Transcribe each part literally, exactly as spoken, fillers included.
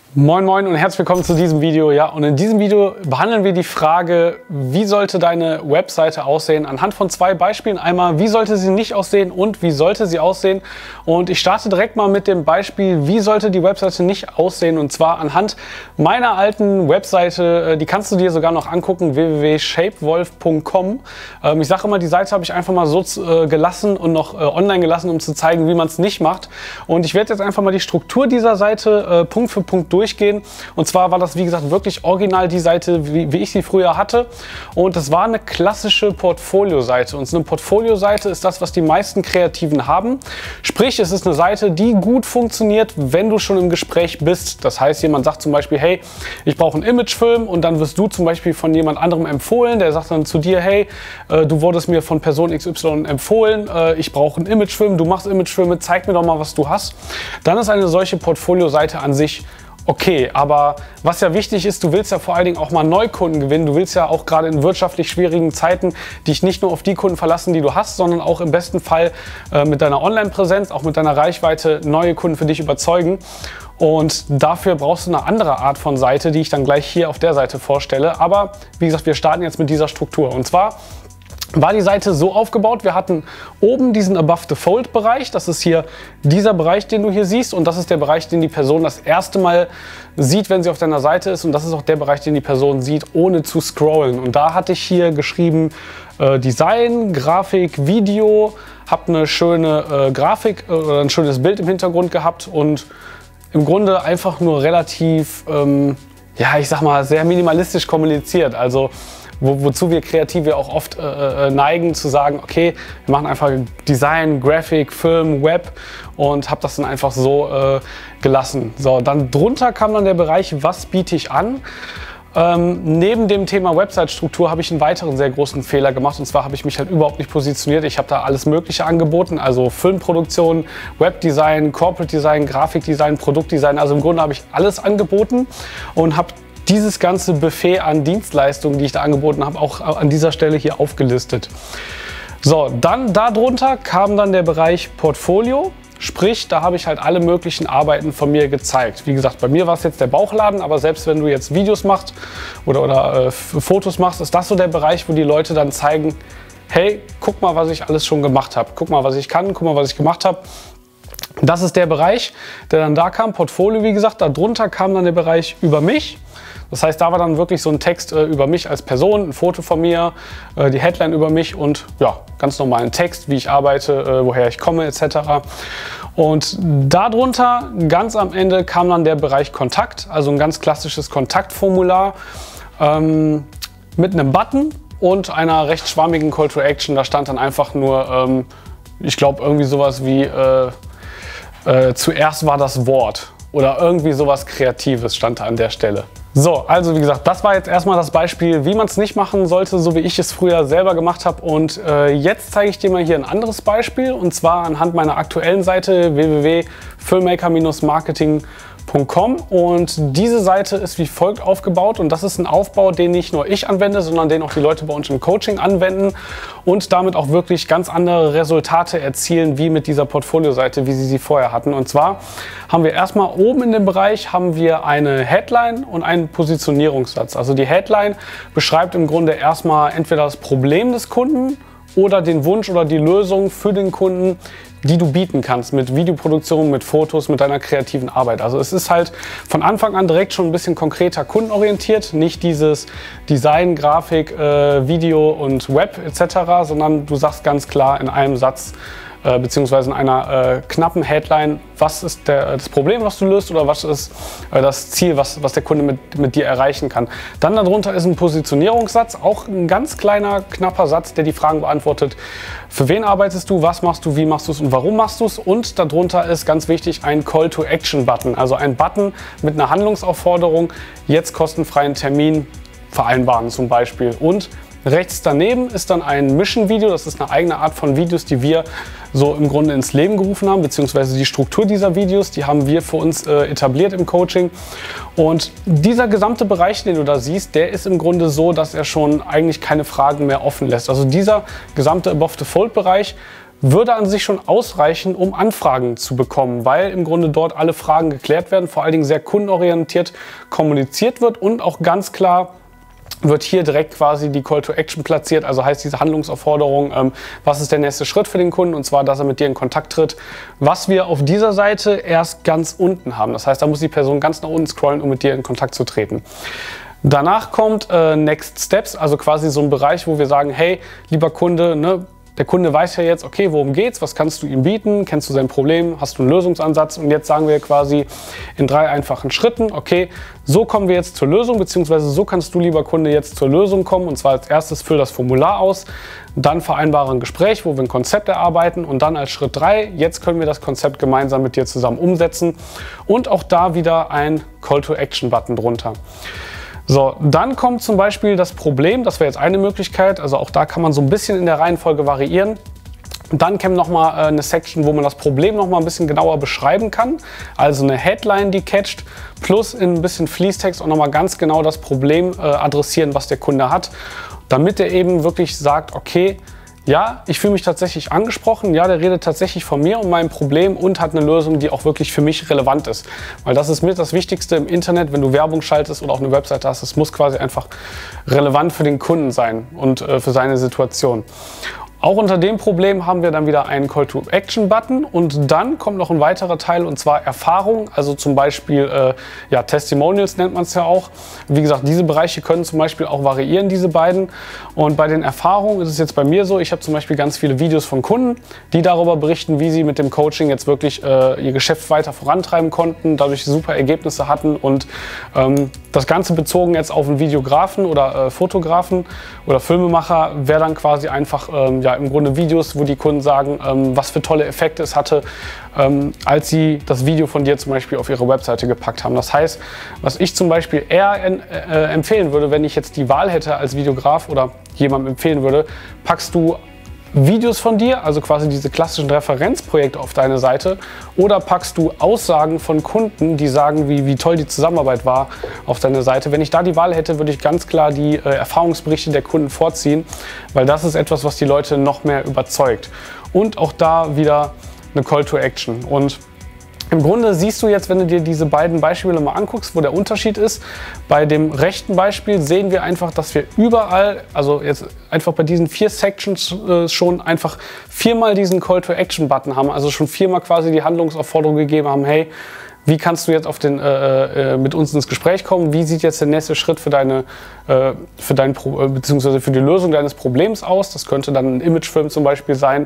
Moin Moin und herzlich willkommen zu diesem Video. Ja, und in diesem Video behandeln wir die Frage, wie sollte deine Webseite aussehen, anhand von zwei Beispielen. Einmal, wie sollte sie nicht aussehen und wie sollte sie aussehen. Und ich starte direkt mal mit dem Beispiel, wie sollte die Webseite nicht aussehen. Und zwar anhand meiner alten Webseite, die kannst du dir sogar noch angucken, w w w punkt shapewolf punkt com. Ähm, ich sage immer, die Seite habe ich einfach mal so äh, gelassen und noch äh, online gelassen, um zu zeigen, wie man es nicht macht. Und ich werde jetzt einfach mal die Struktur dieser Seite äh, Punkt für Punkt durchgehen. Und zwar war das, wie gesagt, wirklich original die Seite, wie, wie ich sie früher hatte. Und das war eine klassische Portfolio-Seite. Und so eine Portfolio-Seite ist das, was die meisten Kreativen haben. Sprich, es ist eine Seite, die gut funktioniert, wenn du schon im Gespräch bist. Das heißt, jemand sagt zum Beispiel, hey, ich brauche einen Imagefilm, und dann wirst du zum Beispiel von jemand anderem empfohlen. Der sagt dann zu dir, hey, äh, du wurdest mir von Person X Y empfohlen, äh, ich brauche einen Imagefilm, du machst Imagefilme, zeig mir doch mal, was du hast. Dann ist eine solche Portfolio-Seite an sich okay, aber was ja wichtig ist, du willst ja vor allen Dingen auch mal Neukunden gewinnen. Du willst ja auch gerade in wirtschaftlich schwierigen Zeiten dich nicht nur auf die Kunden verlassen, die du hast, sondern auch im besten Fall äh, mit deiner Online-Präsenz, auch mit deiner Reichweite neue Kunden für dich überzeugen. Und dafür brauchst du eine andere Art von Seite, die ich dann gleich hier auf der Seite vorstelle. Aber wie gesagt, wir starten jetzt mit dieser Struktur. Und zwar war die Seite so aufgebaut, wir hatten oben diesen Above the Fold Bereich, das ist hier dieser Bereich, den du hier siehst, und das ist der Bereich, den die Person das erste Mal sieht, wenn sie auf deiner Seite ist, und das ist auch der Bereich, den die Person sieht, ohne zu scrollen. Und da hatte ich hier geschrieben äh, Design, Grafik, Video, habe eine schöne äh, Grafik äh, oder ein schönes Bild im Hintergrund gehabt und im Grunde einfach nur relativ, ähm, ja, ich sag mal, sehr minimalistisch kommuniziert. Also Wo, wozu wir Kreative auch oft äh, neigen, zu sagen, okay, wir machen einfach Design, Grafik, Film, Web, und habe das dann einfach so äh, gelassen. So, dann drunter kam dann der Bereich, was biete ich an? Ähm, neben dem Thema Website-Struktur habe ich einen weiteren sehr großen Fehler gemacht, und zwar habe ich mich halt überhaupt nicht positioniert. Ich habe da alles Mögliche angeboten, also Filmproduktion, Webdesign, Corporate Design, Grafikdesign, Produktdesign, also im Grunde habe ich alles angeboten und habe dieses ganze Buffet an Dienstleistungen, die ich da angeboten habe, auch an dieser Stelle hier aufgelistet. So, dann darunter kam dann der Bereich Portfolio. Sprich, da habe ich halt alle möglichen Arbeiten von mir gezeigt. Wie gesagt, bei mir war es jetzt der Bauchladen, aber selbst wenn du jetzt Videos machst oder, oder äh, Fotos machst, ist das so der Bereich, wo die Leute dann zeigen, hey, guck mal, was ich alles schon gemacht habe. Guck mal, was ich kann, guck mal, was ich gemacht habe. Das ist der Bereich, der dann da kam, Portfolio, wie gesagt. Darunter kam dann der Bereich über mich. Das heißt, da war dann wirklich so ein Text äh, über mich als Person, ein Foto von mir, äh, die Headline über mich und ja, ganz normalen Text, wie ich arbeite, äh, woher ich komme et cetera. Und darunter, ganz am Ende, kam dann der Bereich Kontakt, also ein ganz klassisches Kontaktformular ähm, mit einem Button und einer recht schwammigen Call to Action. Da stand dann einfach nur, ähm, ich glaube, irgendwie sowas wie äh, äh, zuerst war das Wort oder irgendwie sowas Kreatives stand da an der Stelle. So, also wie gesagt, das war jetzt erstmal das Beispiel, wie man es nicht machen sollte, so wie ich es früher selber gemacht habe. Und äh, jetzt zeige ich dir mal hier ein anderes Beispiel, und zwar anhand meiner aktuellen Seite w w w punkt filmmaker Bindestrich marketing punkt com, und diese Seite ist wie folgt aufgebaut, und das ist ein Aufbau, den nicht nur ich anwende, sondern den auch die Leute bei uns im Coaching anwenden und damit auch wirklich ganz andere Resultate erzielen, wie mit dieser Portfolio-Seite, wie sie sie vorher hatten. Und zwar haben wir erstmal oben in dem Bereich haben wir eine Headline und einen Positionierungssatz. Also die Headline beschreibt im Grunde erstmal entweder das Problem des Kunden oder den Wunsch oder die Lösung für den Kunden, die du bieten kannst mit Videoproduktion, mit Fotos, mit deiner kreativen Arbeit. Also es ist halt von Anfang an direkt schon ein bisschen konkreter kundenorientiert, nicht dieses Design, Grafik, äh, Video und Web et cetera, sondern du sagst ganz klar in einem Satz äh, beziehungsweise in einer äh, knappen Headline, was ist der, das Problem, was du löst, oder was ist äh, das Ziel, was, was der Kunde mit, mit dir erreichen kann. Dann darunter ist ein Positionierungssatz, auch ein ganz kleiner, knapper Satz, der die Fragen beantwortet. Für wen arbeitest du, was machst du, wie machst du es und warum machst du es? Und darunter ist ganz wichtig ein Call-to-Action-Button, also ein Button mit einer Handlungsaufforderung, jetzt kostenfreien Termin vereinbaren zum Beispiel. Und rechts daneben ist dann ein Mission-Video, das ist eine eigene Art von Videos, die wir so im Grunde ins Leben gerufen haben, beziehungsweise die Struktur dieser Videos, die haben wir für uns äh, etabliert im Coaching. Und dieser gesamte Bereich, den du da siehst, der ist im Grunde so, dass er schon eigentlich keine Fragen mehr offen lässt. Also dieser gesamte Above the Fold Bereich würde an sich schon ausreichen, um Anfragen zu bekommen, weil im Grunde dort alle Fragen geklärt werden, vor allen Dingen sehr kundenorientiert kommuniziert wird und auch ganz klar wird hier direkt quasi die Call to Action platziert, also heißt diese Handlungsaufforderung, ähm, was ist der nächste Schritt für den Kunden, und zwar, dass er mit dir in Kontakt tritt, was wir auf dieser Seite erst ganz unten haben. Das heißt, da muss die Person ganz nach unten scrollen, um mit dir in Kontakt zu treten. Danach kommt äh, Next Steps, also quasi so ein Bereich, wo wir sagen, hey, lieber Kunde, ne, der Kunde weiß ja jetzt, okay, worum geht's, was kannst du ihm bieten, kennst du sein Problem, hast du einen Lösungsansatz, und jetzt sagen wir quasi in drei einfachen Schritten, okay, so kommen wir jetzt zur Lösung, beziehungsweise so kannst du, lieber Kunde, jetzt zur Lösung kommen, und zwar als erstes füll das Formular aus, dann vereinbare ein Gespräch, wo wir ein Konzept erarbeiten, und dann als Schritt drei, jetzt können wir das Konzept gemeinsam mit dir zusammen umsetzen, und auch da wieder ein Call-to-Action-Button drunter. So, dann kommt zum Beispiel das Problem, das wäre jetzt eine Möglichkeit, also auch da kann man so ein bisschen in der Reihenfolge variieren. Dann käme nochmal äh, eine Section, wo man das Problem nochmal ein bisschen genauer beschreiben kann, also eine Headline, die catcht, plus in ein bisschen Fließtext auch nochmal ganz genau das Problem äh, adressieren, was der Kunde hat, damit er eben wirklich sagt, okay, ja, ich fühle mich tatsächlich angesprochen, ja, der redet tatsächlich von mir und meinem Problem und hat eine Lösung, die auch wirklich für mich relevant ist. Weil das ist mit das Wichtigste im Internet, wenn du Werbung schaltest oder auch eine Webseite hast, es muss quasi einfach relevant für den Kunden sein und äh, für seine Situation. Auch unter dem Problem haben wir dann wieder einen Call-to-Action-Button, und dann kommt noch ein weiterer Teil, und zwar Erfahrung, also zum Beispiel äh, ja, Testimonials nennt man es ja auch. Wie gesagt, diese Bereiche können zum Beispiel auch variieren, diese beiden. Und bei den Erfahrungen ist es jetzt bei mir so, ich habe zum Beispiel ganz viele Videos von Kunden, die darüber berichten, wie sie mit dem Coaching jetzt wirklich äh, ihr Geschäft weiter vorantreiben konnten, dadurch super Ergebnisse hatten, und ähm, das Ganze bezogen jetzt auf einen Videografen oder äh, Fotografen oder Filmemacher wäre dann quasi einfach ähm, ja, im Grunde Videos, wo die Kunden sagen, ähm, was für tolle Effekte es hatte, ähm, als sie das Video von dir zum Beispiel auf ihre Webseite gepackt haben. Das heißt, was ich zum Beispiel eher äh, empfehlen würde, wenn ich jetzt die Wahl hätte als Videograf oder jemandem empfehlen würde, packst du Videos von dir, also quasi diese klassischen Referenzprojekte auf deine Seite, oder packst du Aussagen von Kunden, die sagen, wie, wie toll die Zusammenarbeit war, auf deine Seite. Wenn ich da die Wahl hätte, würde ich ganz klar die äh, Erfahrungsberichte der Kunden vorziehen, weil das ist etwas, was die Leute noch mehr überzeugt. Und auch da wieder eine Call to Action. Und im Grunde siehst du jetzt, wenn du dir diese beiden Beispiele mal anguckst, wo der Unterschied ist. Bei dem rechten Beispiel sehen wir einfach, dass wir überall, also jetzt einfach bei diesen vier Sections äh, schon einfach viermal diesen Call-to-Action-Button haben, also schon viermal quasi die Handlungsaufforderung gegeben haben, hey, wie kannst du jetzt auf den, äh, äh, mit uns ins Gespräch kommen? Wie sieht jetzt der nächste Schritt für deine, äh, für dein Pro äh, beziehungsweise für die Lösung deines Problems aus? Das könnte dann ein Imagefilm zum Beispiel sein.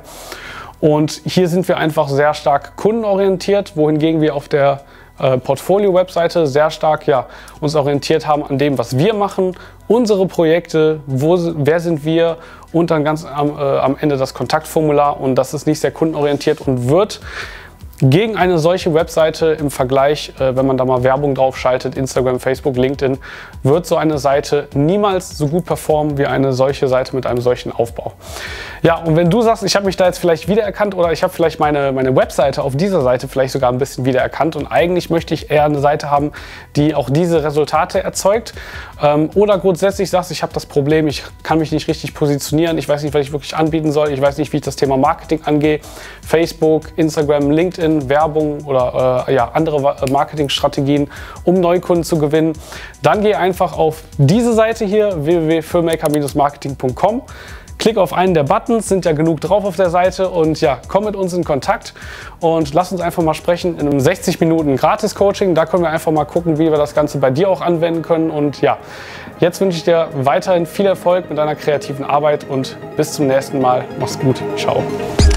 Und hier sind wir einfach sehr stark kundenorientiert, wohingegen wir auf der äh, Portfolio-Webseite sehr stark ja, uns orientiert haben an dem, was wir machen, unsere Projekte, wo, wer sind wir, und dann ganz am, äh, am Ende das Kontaktformular. Und das ist nicht sehr kundenorientiert und wird gegen eine solche Webseite im Vergleich, äh, wenn man da mal Werbung drauf schaltet, Instagram, Facebook, LinkedIn, wird so eine Seite niemals so gut performen wie eine solche Seite mit einem solchen Aufbau. Ja, und wenn du sagst, ich habe mich da jetzt vielleicht wiedererkannt oder ich habe vielleicht meine, meine Webseite auf dieser Seite vielleicht sogar ein bisschen wiedererkannt und eigentlich möchte ich eher eine Seite haben, die auch diese Resultate erzeugt, ähm, oder grundsätzlich sagst, ich habe das Problem, ich kann mich nicht richtig positionieren, ich weiß nicht, was ich wirklich anbieten soll, ich weiß nicht, wie ich das Thema Marketing angehe, Facebook, Instagram, LinkedIn, Werbung oder äh, ja, andere Marketingstrategien, um Neukunden zu gewinnen, dann geh einfach auf diese Seite hier, w w w punkt filmmaker Bindestrich marketing punkt com. Klick auf einen der Buttons, sind ja genug drauf auf der Seite, und ja, komm mit uns in Kontakt und lass uns einfach mal sprechen in einem sechzig Minuten Gratis-Coaching. Da können wir einfach mal gucken, wie wir das Ganze bei dir auch anwenden können. Und ja, jetzt wünsche ich dir weiterhin viel Erfolg mit deiner kreativen Arbeit und bis zum nächsten Mal. Mach's gut. Ciao.